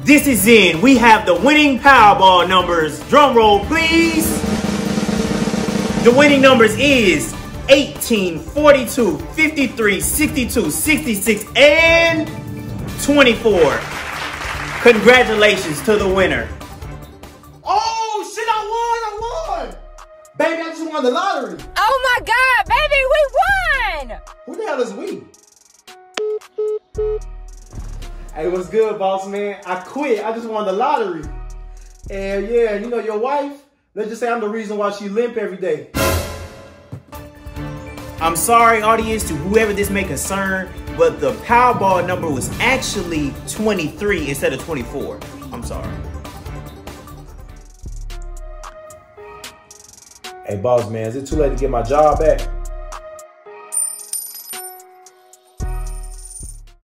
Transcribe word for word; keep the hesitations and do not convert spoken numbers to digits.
This is in. We have the winning Powerball numbers. Drum roll, please. The winning numbers is eighteen, forty-two, fifty-three, sixty-two, sixty-six, and twenty-four. Congratulations to the winner. Oh, shit, I won, I won. Baby, I just won the lottery. Oh, my God, baby, we won. Who the hell is we? Hey, what's good, boss man? I quit. I just won the lottery. And yeah, you know your wife? Let's just say I'm the reason why she limp every day. I'm sorry, audience, to whoever this may concern, but the Powerball number was actually twenty-three instead of twenty-four. I'm sorry. Hey, boss man, is it too late to get my job back?